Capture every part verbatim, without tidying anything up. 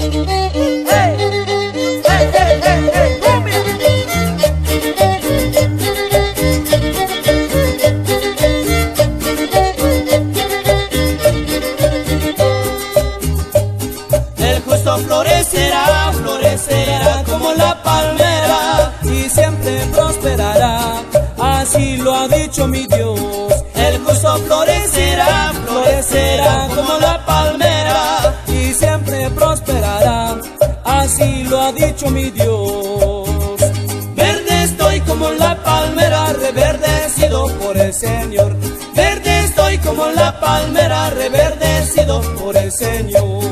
¡Hey! ¡Hey, hey, hey, hey! ¡Cumbia! El justo florecerá, florecerá como la palmera y siempre prosperará, así lo ha dicho mi Dios. El justo florecerá, florecerá como la palmera y siempre prosperará, así lo ha dicho mi Dios. Verde estoy como la palmera, reverdecido por el Señor. Verde estoy como la palmera, reverdecido por el Señor.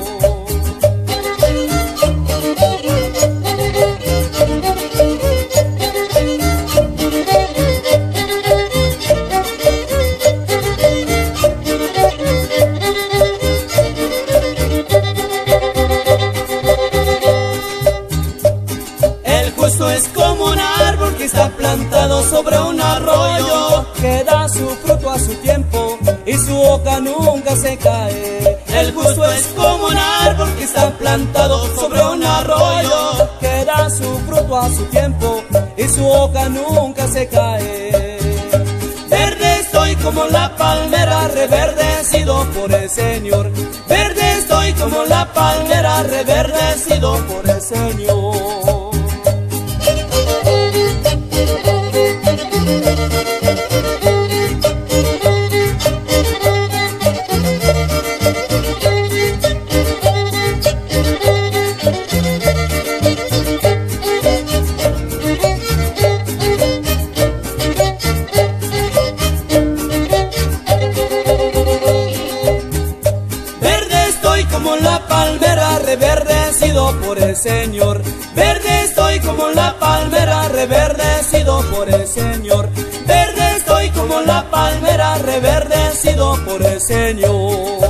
Es como un árbol que está plantado sobre un arroyo, que da su fruto a su tiempo y su hoja nunca se cae. El justo es como un árbol que está plantado sobre un arroyo, que da su fruto a su tiempo y su hoja nunca se cae. Verde estoy como la palmera, reverdecido por el Señor. Verde estoy como la palmera, reverdecido por el Señor. Reverdecido por el Señor. Verde estoy como la palmera, reverdecido por el Señor. Verde estoy como la palmera, reverdecido por el Señor.